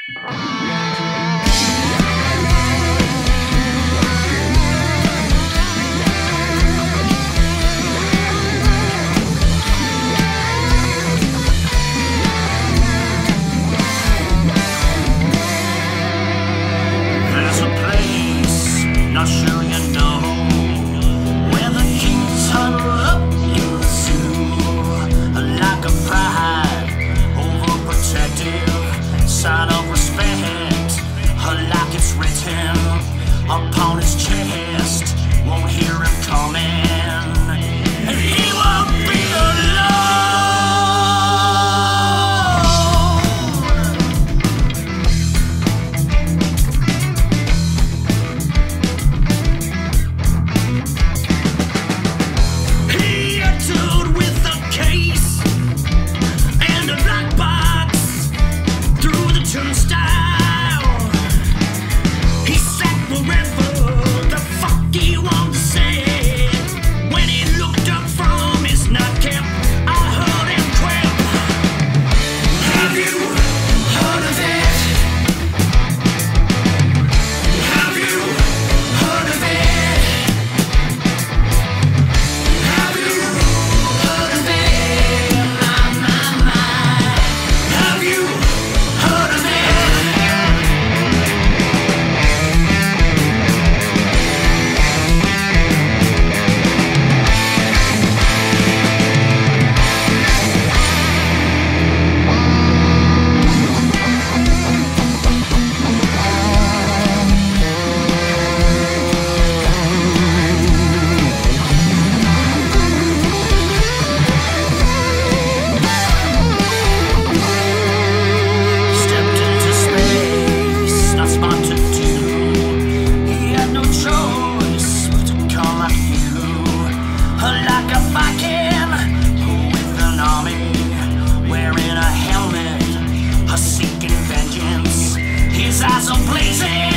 Upon his chest, won't hear him coming, and he won't be alone. He entered with a case and a black box through the turnstile. He sat wherever the fuck he wanted to say. When he looked up from his nightcap, I heard him quip. Have you heard of it? Have you heard of it? Have you heard of it? My. Have you heard of it? Stepped into space, not smart to do. He had no choice but to come like you, like a Viking with an army, wearing a helmet, seeking vengeance. His eyes are blazing.